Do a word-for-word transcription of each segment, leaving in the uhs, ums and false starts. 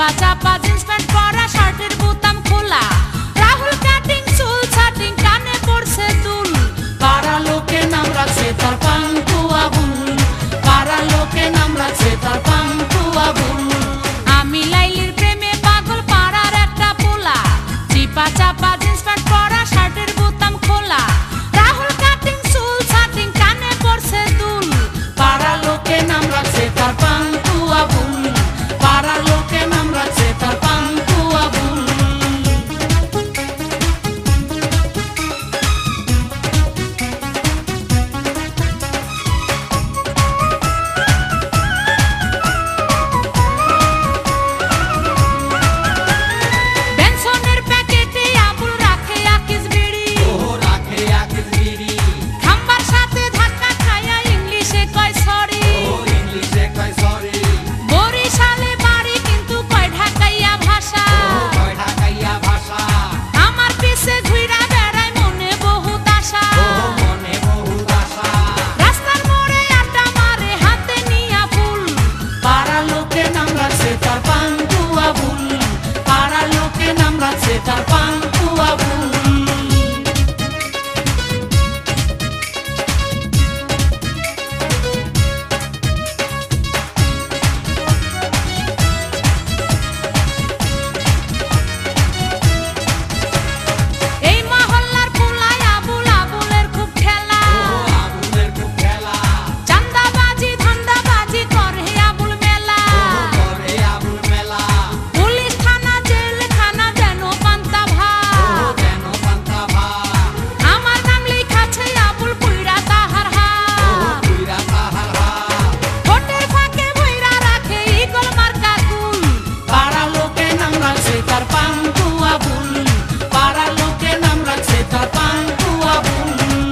চাপা jeans pant পরা, শার্টের বোতাম খোলা, রাহুল কাটিং চুল ছাটিং, কানে পড়ছে দুল। পাড়া লোকে নাম রাখছে তার পাঙ্কু আবুল, পাড়া লোকে নাম রাখছে তার পাঙ্কু আবুল। আমি লাইলির প্রেমে পাগল, পাড়ার একটা পোলা, চিপা চাপা জিন্স প্যান্ট পরা, শার্টের বোতাম খোলা, রাহুল কাটিং চুল ছাটিং, কানে পড়ছে দুল। পাড়া লোকে নাম রাখছে তার পাঙ্কু আবুল, পাড়া লোকে নাম রাখছে তার পাঙ্কু আবুল। বেনসনের প্যাকেটে আবুল রাখে আকিস বিড়ি, ও রাখে আকিস বিড়ি, খাম্বার সাথে ধাক্কা খায়া ইংলিশে কয় সরি। ও ইংলিশে কয় সরি, বরিশালে বাড়ি কিন্তু কয় ঢাকাইয়া ভাষা। ও কয় ঢাকাইয়া ভাষা, আমার পিছে ঘুইরা বেড়ায় মনে বহুত আশা। ও মনে বহুত আশা। রাস্তার মোড়ে আড্ডা মারে হাতে নিয়া ফুল। পাড়া লোকে নাম রাখছে তার পাঙ্কু আবুল, পাড়া লোকে নাম রাখছে তার পাঙ্কু আবুল। এই মহল্লার পোলায় আবুল, আবুলের খুব খেলা। ও আবুলের খুব খেলা, চান্দাবাজি ধান্দাবাজি করে আবুল মেলা। ও করে আবুল মেলা, পুলিশ থানা জেলখানা যেন পান্তা ও ভাত। যেন পান্তা ভাত, আমার নাম লিখাছে আবুল, পুইরা তাহার ও হাত। পুইরা তাহার হাত। ঠোঁটের ফাঁকে ভইরা রাখে ঈগল মার্কা কুল। পাড়া লোকে নাম রাখছে তার পাঙ্কু আবুল, পাড়া লোকে নাম রাখছে তার পাঙ্কু আবুল।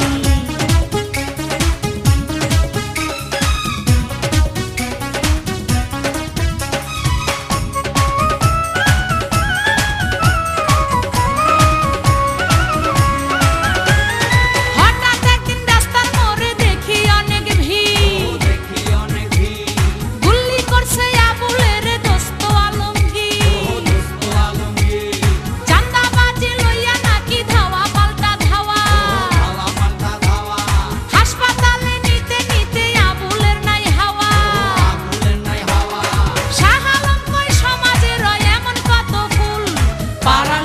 হঠাৎ একদিন রাস্তার মোড়ে দেখি অনেক ও ভিড়, দেখি অনেক ভিড়, গুল্লি করছে আবুলের দোস্ত ও আলমগীর। দোস্ত আলমগীর, চান্দাবাজি লইয়া নাকি ধাওয়া পাল্টা ধাওয়া। ও ধাওয়া পাল্টা ধাওয়া, হাসপাতালে নিতে নিতে আবুলের নাই হাওয়া। আবুলের নাই হাওয়া। শাহ আলম কয় সমাজে রয় এমন কত ফুল। পাড়া